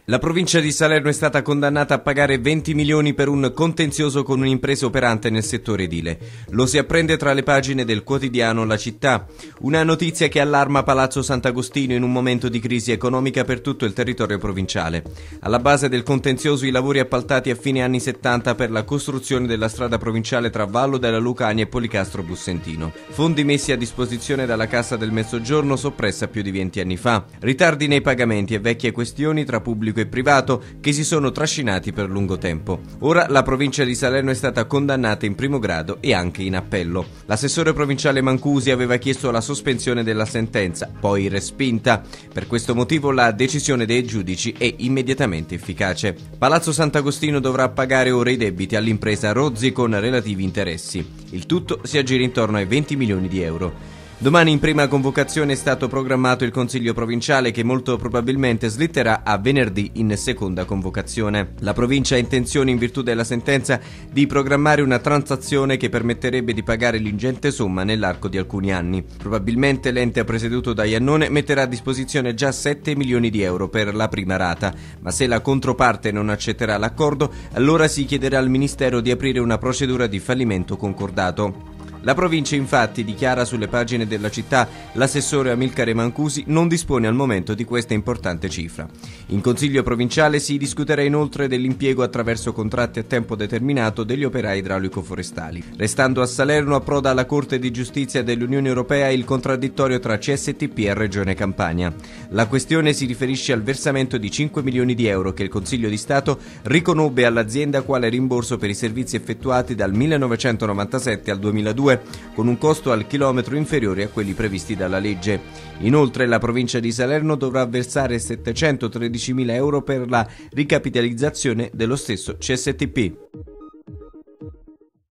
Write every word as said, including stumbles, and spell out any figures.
La provincia di Salerno è stata condannata a pagare venti milioni per un contenzioso con un'impresa operante nel settore edile. Lo si apprende tra le pagine del quotidiano La Città. Una notizia che allarma Palazzo Sant'Agostino in un momento di crisi economica per tutto il territorio provinciale. Alla base del contenzioso i lavori appaltati a fine anni settanta per la costruzione della strada provinciale tra Vallo della Lucania e Policastro Bussentino. Fondi messi a disposizione dalla Cassa del Mezzogiorno soppressa più di venti anni fa. Ritardi nei pagamenti e vecchie questioni tra pubblico e privato che si sono trascinati per lungo tempo. Ora la provincia di Salerno è stata condannata in primo grado e anche in appello. L'assessore provinciale Mancusi aveva chiesto la sospensione della sentenza, poi respinta. Per questo motivo la decisione dei giudici è immediatamente efficace. Palazzo Sant'Agostino dovrà pagare ora i debiti all'impresa Rozzi con relativi interessi. Il tutto si aggira intorno ai venti milioni di euro. Domani in prima convocazione è stato programmato il Consiglio provinciale che molto probabilmente slitterà a venerdì in seconda convocazione. La provincia ha intenzione, in virtù della sentenza, di programmare una transazione che permetterebbe di pagare l'ingente somma nell'arco di alcuni anni. Probabilmente l'ente presieduto da Iannone metterà a disposizione già sette milioni di euro per la prima rata, ma se la controparte non accetterà l'accordo, allora si chiederà al Ministero di aprire una procedura di fallimento concordato. La provincia infatti, dichiara sulle pagine della Città l'assessore Amilcare Mancusi, non dispone al momento di questa importante cifra. In Consiglio provinciale si discuterà inoltre dell'impiego attraverso contratti a tempo determinato degli operai idraulico-forestali. Restando a Salerno, approda alla Corte di Giustizia dell'Unione Europea il contraddittorio tra C S T P e Regione Campania. La questione si riferisce al versamento di cinque milioni di euro che il Consiglio di Stato riconobbe all'azienda quale rimborso per i servizi effettuati dal millenovecentonovantasette al duemiladue, con un costo al chilometro inferiore a quelli previsti dalla legge. Inoltre la provincia di Salerno dovrà versare settecentotredicimila euro per la ricapitalizzazione dello stesso C S T P.